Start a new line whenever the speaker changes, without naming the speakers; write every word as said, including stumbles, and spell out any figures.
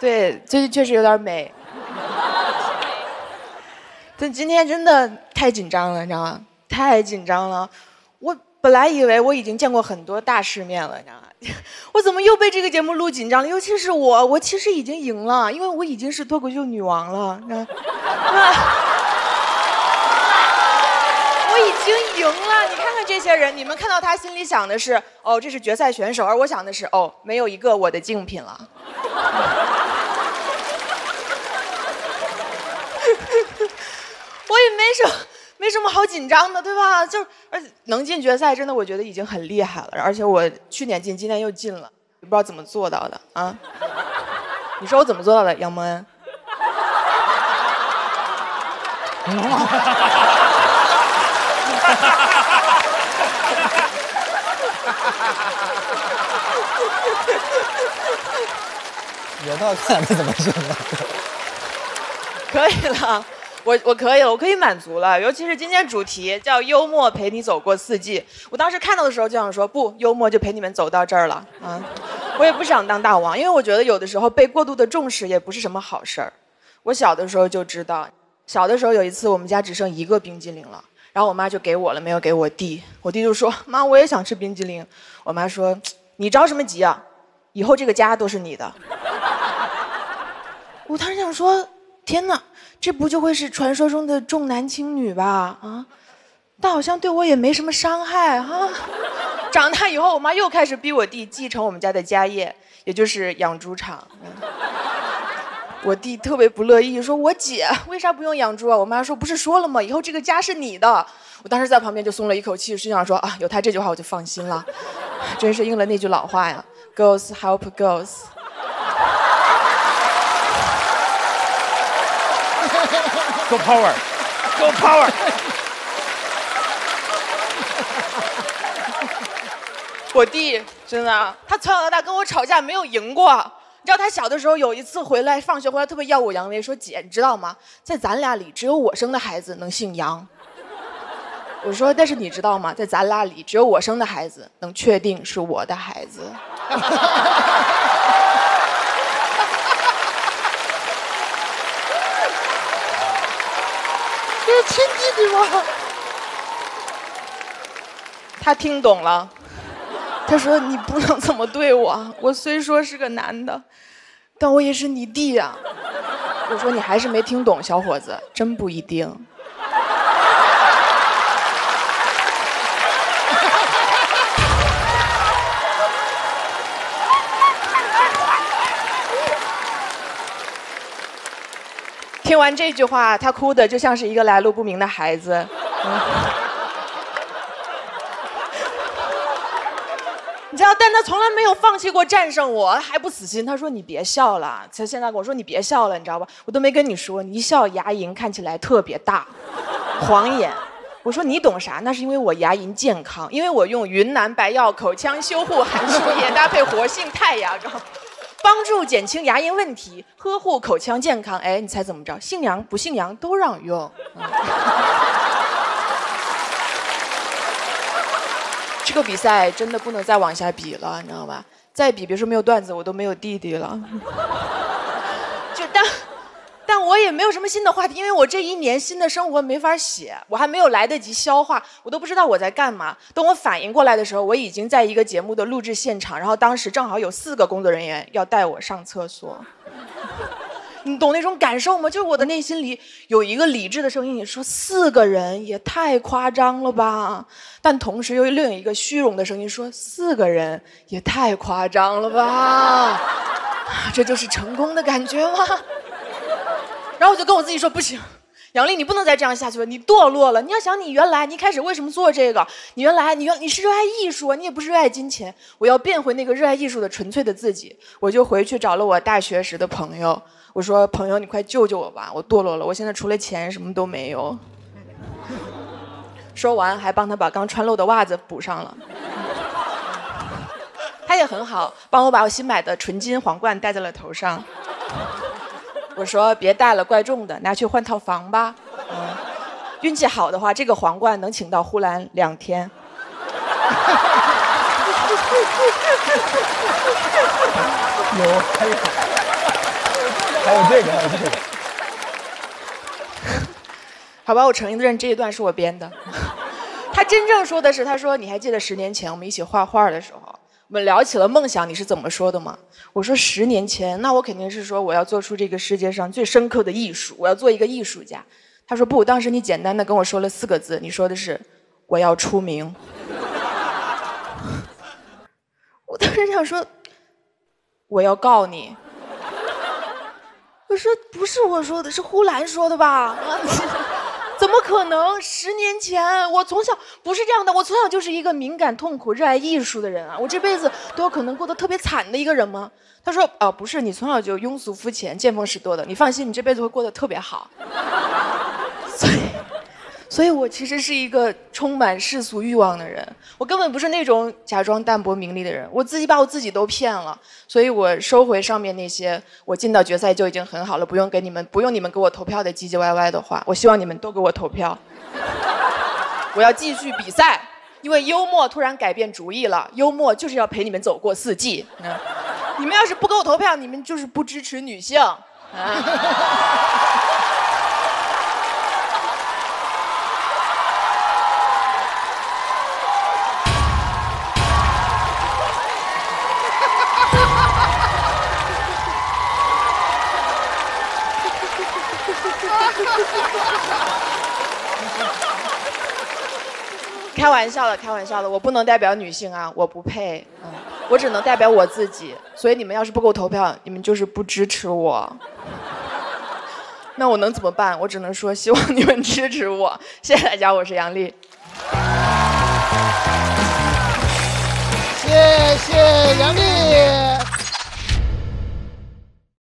对，最近确实有点美。但今天真的太紧张了，你知道吗？太紧张了。我本来以为我已经见过很多大世面了，你知道吗？我怎么又被这个节目录紧张了？尤其是我，我其实已经赢了，因为我已经是脱口秀女王了。你知道吗？我已经赢了，你看看这些人，你们看到他心里想的是，哦，这是决赛选手，而我想的是，哦，没有一个我的竞品了。我也没什么没什么好紧张的，对吧？就而且能进决赛，真的我觉得已经很厉害了。而且我去年进，今年又进了，不知道怎么做到的啊？你说我怎么做到的，杨蒙恩？
有道看这怎么行了？
可以了，我我可以了，我可以满足了。尤其是今天主题叫幽默陪你走过四季，我当时看到的时候就想说，不，幽默就陪你们走到这儿了啊！我也不想当大王，因为我觉得有的时候被过度的重视也不是什么好事儿。我小的时候就知道，小的时候有一次我们家只剩一个冰激凌了。然后我妈就给我了，没有给我弟。我弟就说：“妈，我也想吃冰激凌。”我妈说：“你着什么急啊？以后这个家都是你的。”我当时想说：“天哪，这不就会是传说中的重男轻女吧？啊，但好像对我也没什么伤害哈、啊。”长大以后，我妈又开始逼我弟继承我们家的家业，也就是养猪场。嗯我弟特别不乐意，说我姐为啥不用养猪啊？我妈说不是说了吗？以后这个家是你的。我当时在旁边就松了一口气，心想说啊，有他这句话我就放心了，真是应了那句老话呀 ，Girls help girls。
Go power, go power。
我弟真的，他从小到大跟我吵架没有赢过。你知道他小的时候有一次回来放学回来特别耀武扬威，说姐你知道吗，在咱俩里只有我生的孩子能姓杨。我说但是你知道吗，在咱俩里只有我生的孩子能确定是我的孩子。这是亲弟弟吗？他听懂了，他说你不能这么对我，我虽说是个男的，但我也是你弟呀、啊。我说你还是没听懂，小伙子，真不一定。听完这句话，他哭的就像是一个来路不明的孩子。嗯你知道，但他从来没有放弃过战胜我，还不死心。他说：“你别笑了。”他现在跟我说：“你别笑了，你知道吧？我都没跟你说，你一笑牙龈看起来特别大，晃眼。”我说：“你懂啥？那是因为我牙龈健康，因为我用云南白药口腔修护含漱液搭配活性肽牙膏，帮助减轻牙龈问题，呵护口腔健康。”哎，你猜怎么着？姓杨不姓杨都让用。嗯这个比赛真的不能再往下比了，你知道吧？再比，别说没有段子，我都没有弟弟了。就但，但我也没有什么新的话题，因为我这一年新的生活没法写，我还没有来得及消化，我都不知道我在干嘛。等我反应过来的时候，我已经在一个节目的录制现场，然后当时正好有四个工作人员要带我上厕所。你懂那种感受吗？就是我的内心里有一个理智的声音，你说四个人也太夸张了吧，但同时又有另一个虚荣的声音说四个人也太夸张了吧，这就是成功的感觉吗？然后我就跟我自己说不行，杨丽，你不能再这样下去了，你堕落了。你要想你原来你一开始为什么做这个，你原来你原你是热爱艺术，你也不是热爱金钱。我要变回那个热爱艺术的纯粹的自己。我就回去找了我大学时的朋友，我说朋友你快救救我吧，我堕落了，我现在除了钱什么都没有。说完还帮他把刚穿漏的袜子补上了。他也很好，帮我把我新买的纯金皇冠戴在了头上。我说别戴了，怪重的，拿去换套房吧。嗯，运气好的话，这个皇冠能请到呼兰两天。
有，还有。 还有这个，还有这个。
好吧，我承认这一段是我编的。他真正说的是，他说你还记得十年前我们一起画画的时候，我们聊起了梦想，你是怎么说的吗？我说十年前，那我肯定是说我要做出这个世界上最深刻的艺术，我要做一个艺术家。他说不，当时你简单的跟我说了四个字，你说的是我要出名。我当时想说，我要告你。我说不是我说的，是呼兰说的吧？怎么可能？十年前我从小不是这样的，我从小就是一个敏感、痛苦、热爱艺术的人啊！我这辈子都有可能过得特别惨的一个人吗？他说：“哦，不是，你从小就庸俗肤浅、见风使舵的，你放心，你这辈子会过得特别好。”所以，所以我其实是一个充满世俗欲望的人，我根本不是那种假装淡泊名利的人，我自己把我自己都骗了，所以我收回上面那些我进到决赛就已经很好了，不用给你们不用你们给我投票的唧唧歪歪的话，我希望你们都给我投票。我要继续比赛，因为幽默突然改变主意了，幽默就是要陪你们走过四季。嗯，你们要是不给我投票，你们就是不支持女性。啊开玩笑的，开玩笑的，我不能代表女性啊，我不配，嗯，我只能代表我自己。所以你们要是不给我投票，你们就是不支持我。那我能怎么办？我只能说希望你们支持我。谢谢大家，我是杨丽。